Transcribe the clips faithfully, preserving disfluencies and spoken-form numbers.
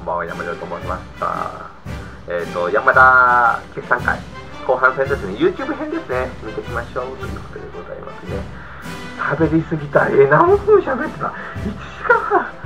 んばんは、山田と申します。えっ、ー、と、山田決算会、後半戦ですね、YouTube 編ですね、見ていきましょうということでございますね。喋りすぎた。えー、何分喋ってた ?いちじかんはん。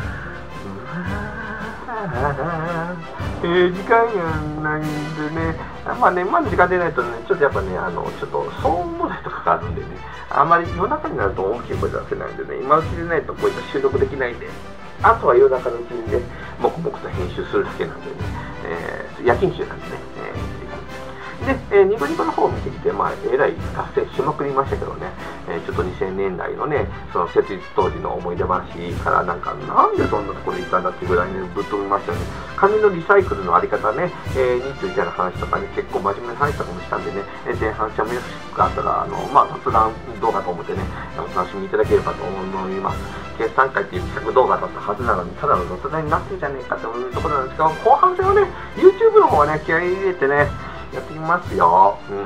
えー、時間やないんでね、まあね、まだ時間出ないとね、ちょっとやっぱね、あの、ちょっと騒音問題とかがあるんでね、あまり夜中になると大きい声出せないんでね、今うちでないとこういった収録できないんで、あとは夜中のうちにね、黙々と編集するだけなんでね、えー、夜勤中なんでね、えーで、えー、ニコニコの方を見てきて、まあ、えらい達成しまくりましたけどね、えー、ちょっとにせんねんだいのね、その設立当時の思い出話からなんか、なんでそんなところに行ったんだっていうぐらいね、ぶっ飛びましたよね。紙のリサイクルのあり方ね、えー、についての話とかね、結構真面目な話とかもしたんでね、えー、前半チャンネルがあったら、あの、まあ、雑談動画と思ってね、お楽しみいただければと思います。決算会っていう企画動画だったはずなのに、ただの雑談になってるじゃねえかというところなんですけど、後半戦はね、YouTube の方はね、気合い入れてね、やってみますよ。うん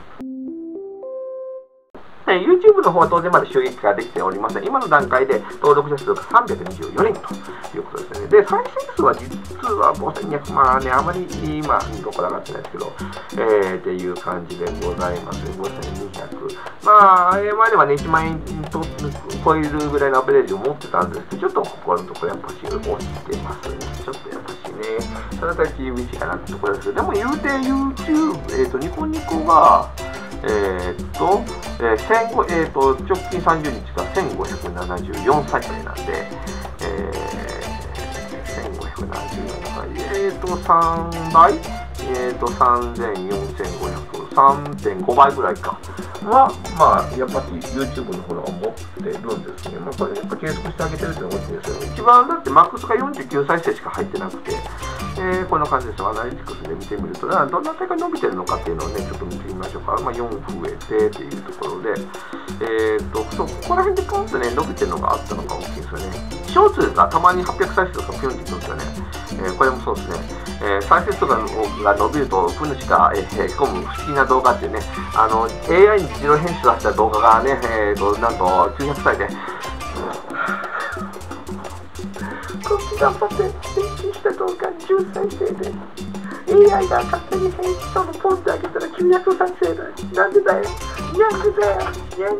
。YouTube の方は当然まだ収益化できておりません。今の段階で登録者数がさんびゃくにじゅうよにんということですね。で、再生数は実はごせんにひゃく、まあね、あまり今、どこら上がってないですけど、えー、っていう感じでございます。ごせんにひゃく。まあ、前ではね、いちまんえんと超えるぐらいのアベレージを持ってたんですけど、ちょっとここのところやっぱし落ちてますね。ちょっとやっぱしね、それだけ厳しいかなってところですけど、でも言うて YouTube、えっと、ニコニコが、えー、っと、えーえー、と直近さんじゅうにちがせんごひゃくななじゅうよんさいなんで、えー、せんごひゃくななじゅうよんさい、えー、とさんばい、えー、とさんぜんよんせんごひゃく、さんてんごばいぐらいかは、まあ、やっぱり YouTube の方が持ってるんですね。まあ、これやっぱ計測してあげてるっていうのが大きいですよね。一番だってマックスがよんじゅうきゅう再生しか入ってなくて、えー、こんな感じです。アナリティクスで見てみると、どの辺が伸びてるのかっていうのをね、ちょっと見てみましょうか。まあ、よん増えてっていうところで、えー、とそうここら辺でポンとね、伸びてるのがあったのが大きいですよね。ショーツがたまにはっぴゃく再生とかピュンっていくんですよね。えー、これもそうですね。えー、再生数が伸びると、ふぬしが、えー、へこむ不思議な動画っていうね、あの エーアイ に自動編集出した動画がね、えー、となんときゅうひゃくさいで、こっち頑張って編集した動画じゅう再生で、エーアイ が勝手に編集したのポンってあげたらきゅうひゃく再生だ。なんでだよ、なんでだよ、なんでだよ。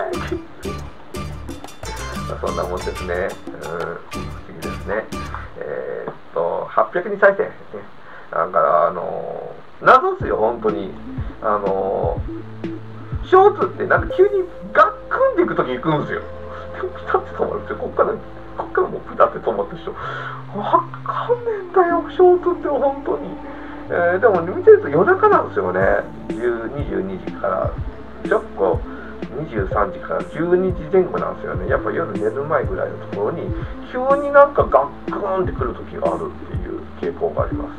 まあそんなもんですね。うん、不思議ですね。えー、っと、はっぴゃくに再生、ね。だから、あのー、謎っすよ、本当に。あのー、ショーツってなんか急にガックンでいくとき行くんですよ。でも、ピタッて止まるんですよ。こっから、こっからもうピタッて止まってる人。わかんねえんだよ、ショーツって本当に。えー、でも、見てると夜中なんですよね。にじゅうにじから。ちょっとにじゅうさんじからじゅうにじぜん後なんですよね。やっぱ夜寝る前ぐらいのところに急になんかガックーンってくる時があるっていう傾向があります。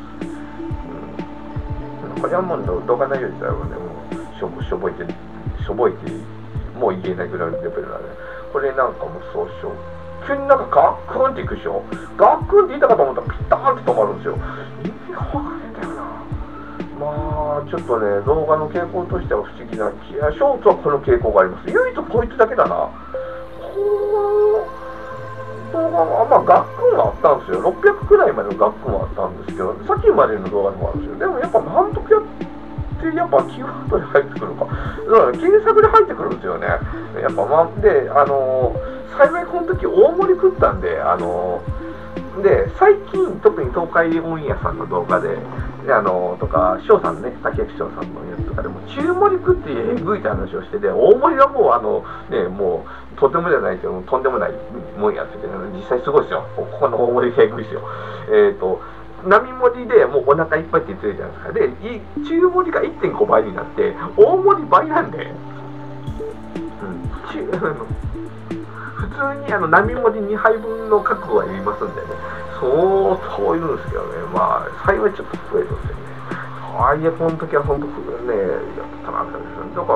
うん、これはもう動画内容自体はね、もうしょぼしょぼいてしょぼいてもう言えないぐらいのレベルなんで、これなんかもうそうしよう。急になんかガックーンっていくでしょ。ガックーンって言ったかと思ったらピターンって止まるんですよ。意味がわかんないんだよな。まあちょっとね、動画の傾向としては不思議な、いやショーツはこの傾向があります。唯一こいつだけだな。この動画は、まあ、ガックンはあったんですよ。ろっぴゃくくらいまでのガックンはあったんですけど、さっきまでの動画でもあるんですよ。でもやっぱ満腹やって、やっぱキーワードで入ってくるか。だから検索で入ってくるんですよね。やっぱ、まあ、で、あのー、幸いこの時大盛り食ったんで、あのーで最近、特に東海オンエアさんの動画で、であのとか、翔さんのね、竹内翔さんのやつとかでも、中盛り食ってえぐいって話をしてて、大盛りはもう、あの、ね、もう、とてもじゃないけど、とんでもないもんやってて、実際すごいですよ。ここの大盛りがえぐいですよ。えっと、並盛りでもうお腹いっぱいって言ってるじゃないですか。で、中盛りがいってんごばいになって、大盛り倍なんで、うん、中、普通にあの並盛りにはいぶんの覚悟はいりますんでね、相当いるんですけどね、まあ、幸いちょっと増えるんですよね。とはいえ、この時は本当ね、やったなって感じですよね。だから、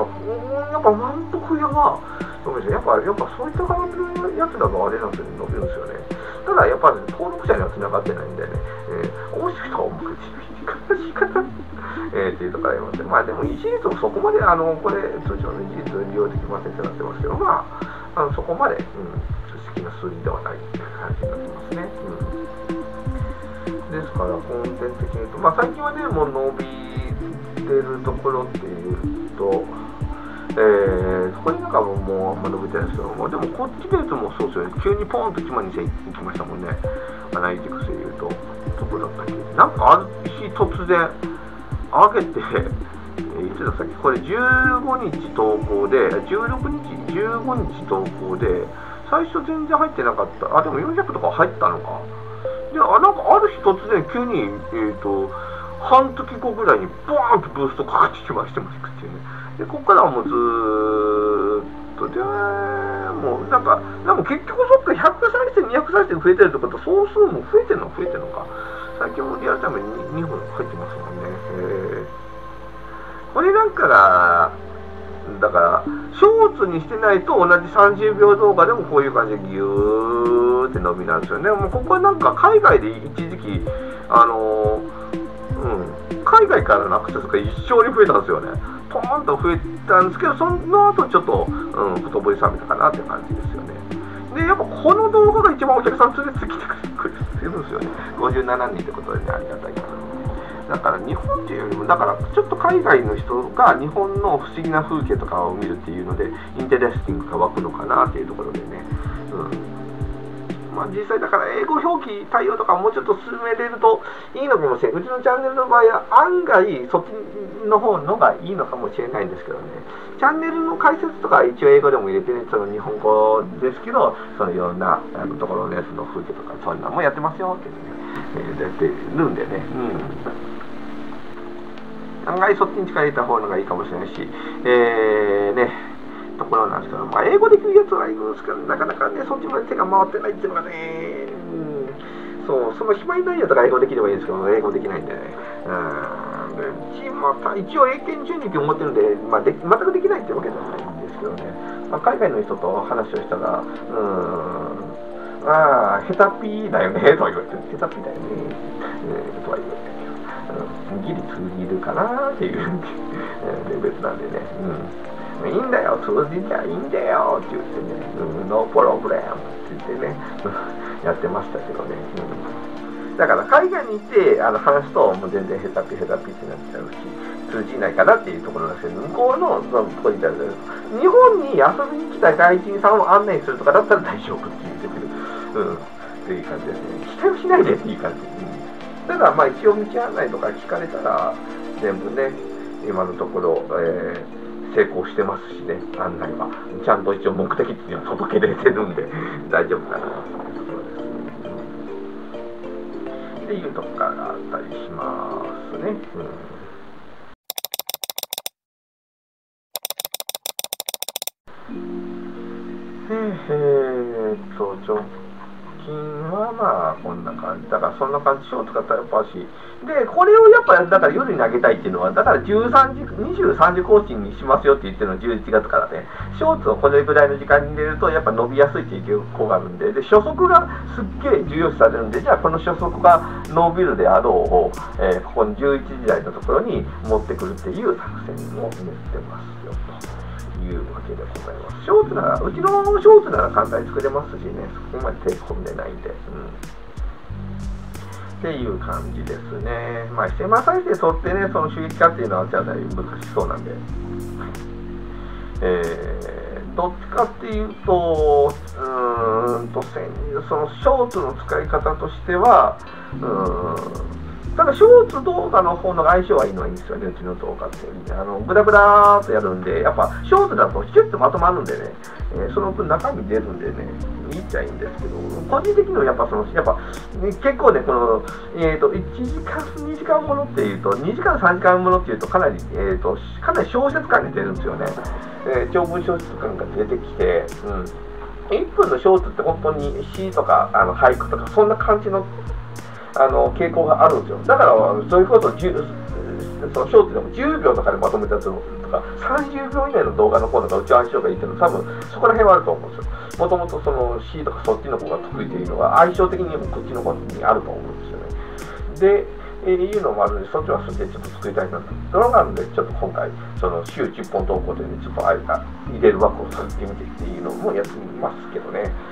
やっぱ満腹屋は、どうでしょう、やっぱ、やっぱそういった感じのやつだとあれなんですよね、伸びるんですよね。ただ、やっぱり登録者には繋がってないんでね、えー、面白い人は面白い方、えー、っていうところありますね。まあでも、一律もそこまで、あの、これ、通常の一律利用できませんってなってますけど、まあ、あのそこまで、うん、好きな数字ではないっていう感じになってますね。うん、でですから、コンテンツ的に言うと、まあ最近はね、もう伸びてるところっていうと、えー、そこになんかもうもうあんま伸びてないですけども、でもこっちベースもそうですよね、急にポーンといちまんにせんいきましたもんね、アナリティクスでいうと、どこだったっけ、なんかある日突然、上げて、いつだったっけ、これじゅうごにち投稿で、じゅうろくにち、じゅうごにち投稿で、最初全然入ってなかった、あ、でもよんひゃくとか入ったのか。で、あ、なんかある日突然、急に、えっと、半月後ぐらいに、ボーンとブーストかかってきましてましてね。で、ここからはもうずーっと、で、もうなんか、なんか結局そっか、ひゃく再生、にひゃく再生増えてるってことは、総数も増えてるの増えてるのか。最近もリアルタイムににほん入ってますもんね。えー、これなんかが、だから、ショーツにしてないと同じさんじゅうびょう動画でもこういう感じでギューって伸びなんですよね。もうここはなんか海外で一時期、あのー、うん、海外からのアクセスが一生に増えたんですよね。ポーンと増えたんですけど、その後ちょっと、うん、太ぼり冷めたかなっていう感じですよね。で、やっぱこの動画が一番お客さん連れてきてくれるんですよね。ごじゅうななにんってことでね、ありがたいです。だから日本っていうよりも、だからちょっと海外の人が日本の不思議な風景とかを見るっていうので、インテレスティングが湧くのかなっていうところでね。うん、まあ実際だから英語表記対応とかもうちょっと進めれるといいのかもしれない。うちのチャンネルの場合は案外そっちの方のがいいのかもしれないんですけどね。チャンネルの解説とか一応英語でも入れてね、その日本語ですけど、そのいろんなあのところのやつの風景とかそういうのもやってますよってね、えー、やってるんでね。うん案外そっちに力入れた方がいいかもしれないし、えー、ね、ところなんですけど、まあ、英語できるやつはいるんですけど、なかなかね、そっちまで手が回ってないっていうのがね、うん、そう、その暇にないやつが英語できればいいんですけど、英語できないんでね、うん、でまた一応英検準2級持ってるんで、まあ、で全くできないってわけじゃないんですけどね、まあ、海外の人と話をしたら、うん、ああ、ヘタピーだよね、とは言われてる、ヘタピーだよね、えー、とは言われてる。ギリ通じるかなっていうレベルなんでね、うん、いいんだよ、通じりゃいいんだよって言ってね、うん、ノープロブレムって言ってね、やってましたけどね、うん、だから海外に行ってあの話すと、もう全然ヘタピヘタピってなっちゃうし、通じないかなっていうところなんですけど、向こうのそのポジタルで、日本に遊びに来た外人さんを案内するとかだったら大丈夫って言ってくる、うん、っていう感じですね。期待をしないでっていう感じ。うんただまあ一応道案内とか聞かれたら全部ね今のところ、えー、成功してますしね案内はちゃんと一応目的地には届けれてるんで大丈夫かなっていうところがあったりしますね。うんえー、っとちょ金はまあこんな感じだからそんな感じショートがやっぱしでこれをやっぱだから夜に投げたいっていうのはだからじゅうさんじにじゅうさんじ更新にしますよって言ってるのじゅういちがつからねショーツをこれぐらいの時間に入れるとやっぱ伸びやすいっていう傾向があるんでで初速がすっげえ重要視されるんでじゃあこの初速が伸びるであろうを、えー、ここのじゅういちじ台のところに持ってくるっていう作戦を練ってますよと。いうわけでございます。ショーツなら、うちのショーツなら簡単に作れますしね、そこまで手込んでないんで、うん。っていう感じですね。まあ、せんまん再生取ってね、その収益化っていうのは、じゃあ難しそうなんで。えー、どっちかっていうと、うーんと、そのショーツの使い方としては、うーん、ただ、ショーツ動画の方の相性はいいのはいいんですよね、うちの動画って。あの、ブラブラーっとやるんで、やっぱ、ショーツだとキュッとまとまるんでね、えー、その分中身出るんでね、いいっちゃいいんですけど、個人的にはやっぱその、やっぱ、ね、結構ね、この、えっと、いちじかん、にじかんものっていうと、にじかん、さんじかんものっていうと、かなり、えっと、かなり小説感が出るんですよね。えー、長文小説感が出てきて、うん。いっぷんのショーツって本当に詩とか、あの、俳句とか、そんな感じの、あの傾向があるんですよ。だから、そういうことをそのショーツでもじゅうびょうとかでまとめたやつとか、さんじゅうびょう以内の動画の方がうちは相性がいいっていうのは、多分そこら辺はあると思うんですよ。もともとその C とかそっちの方が得意というのが、相性的にもこっちの方にあると思うんですよね。で、えー、いうのもあるので、そっちはそっちでちょっと作りたいなと。そのなので、ちょっと今回、その週じゅっぽん投稿でね、ちょっとあれか入れる枠を作ってみてっていうのもやってみますけどね。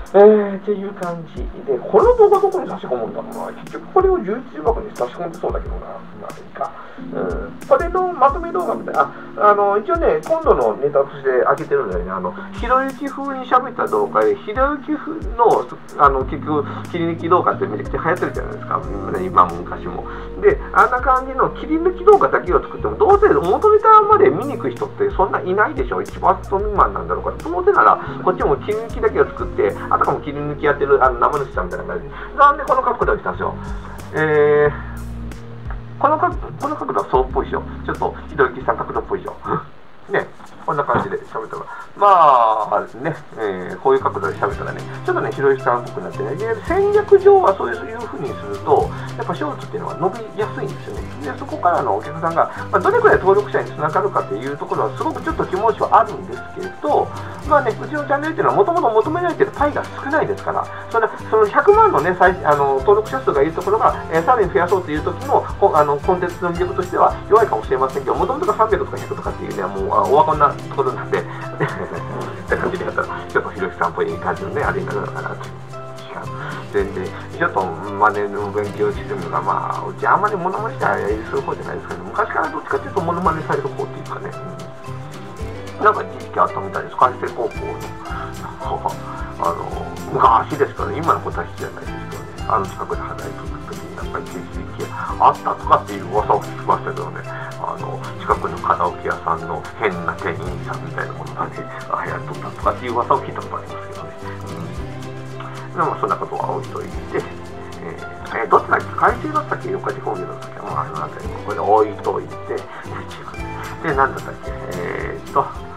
えー、っていう感じで、この動画どこに差し込むんだろうな。結局これを YouTube 枠に差し込んでそうだけどな。まあいいか。うん。これのまとめ動画みたいな。あ、あの、一応ね、今度のネタとして開けてるんだよね。あの、ひろゆき風に喋った動画で、ひろゆき風の、あの、結局、切り抜き動画ってめちゃくちゃ流行ってるじゃないですか。今も昔も。で、あんな感じの切り抜き動画だけを作っても、どうせ元ネタまで見に行く人ってそんないないでしょ。いちパーセント未満なんだろうから。どうせなら、こっちも切り抜きだけを作って、あたかも切り抜きやってるあの生主さんみたいな感じで。なんでこの角度にしたんですよ。えー、この角この角度はそうっぽいでしょ。ちょっとひろゆきさん角度っぽいでしょ。ね、こんな感じで喋ったら、まあね、えー、こういう角度で喋ったらね、ちょっとね、ひろゆきさんっぽくなってね、で戦略上はそういうふうにすると、やっぱショーツっていうのは伸びやすいんですよね。で、そこからのお客さんが、まあ、どれくらい登録者につながるかっていうところは、すごくちょっと疑問視はあるんですけど、まあね、うちのチャンネルっていうのは、もともと求められているパイが少ないですから、それそのひゃくまんのね、最あの登録者数がいるところが、えー、さらに増やそうという時のこあのコンテンツの魅力としては弱いかもしれませんけど、もともとがさんびゃくとかひゃくとかっていうね、もうオワコンなところなんで、って感じでやったら、ちょっとひろゆきさんっぽい感じのね、あれになるのかなっていう。全然、ちょっとマネの勉強してるのが、まあ、うちあんまりモノマネしたりする方じゃないですけど、昔からどっちかというとモノマネされる方っていうかね、うん、なんか一時期あったみたいです、海星高校の、あの、昔ですからね、今の子たちじゃないですけどね、あの近くで働いてた時に、なんか一時期あったとかっていう噂を聞きましたけどね、あの、近くのカラオケ屋さんの変な店員さんみたいなものがね、流行っとったとかっていう噂を聞いたことありますけどね。うん、でもそんなことは置いといて、えー、えー、どっちだっけ、海星だったっけ、四日市工業だったっけ、まあ、あの辺り、ここで置いといて、で、なんだったっけ、えーっと、